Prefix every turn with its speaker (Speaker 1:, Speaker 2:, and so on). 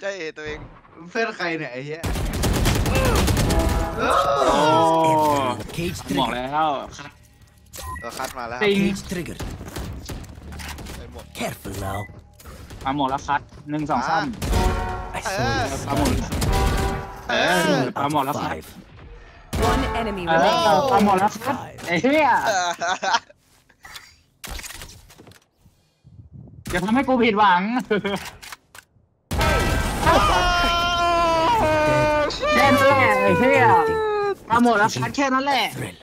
Speaker 1: ใจเอตัวเอง
Speaker 2: เพื่อนใครเนี่ยไอ้เหี้ย
Speaker 3: บอกแล้ว
Speaker 1: คัดมาแล้ว
Speaker 3: จริง
Speaker 1: ไอ้หมด
Speaker 4: Careful now.
Speaker 3: มาหมดแล้วคัด1 2 3
Speaker 4: I saw you.
Speaker 3: ปาหมดปาหมดแล้วคัด
Speaker 4: 5.
Speaker 5: One enemy
Speaker 3: ปา
Speaker 5: remaining.
Speaker 3: หมดแล้วคัดไอ้เหี้ยอย่าทำให้กูผิดหวังแค่นั้นแหละไอ้เหี้ยปาหมดแล้วคัดแค่นั้นแหละ